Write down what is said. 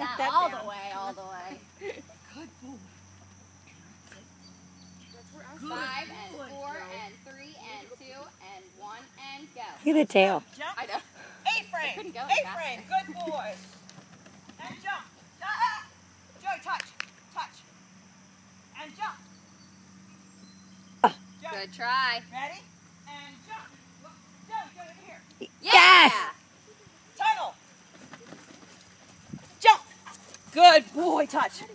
that all the way, all the way. Good boy. 5 and 4 and 3 and 2 and 1 and go. Look at the tail. Jump. I know. A-frame. Couldn't go any A-frame. faster. Good boy. And jump. Joey, touch. Touch. And jump. Joey, Good try. ready? And jump. Look, Joey, over here. Yeah! Yes! Tunnel. Jump. Good boy. Touch.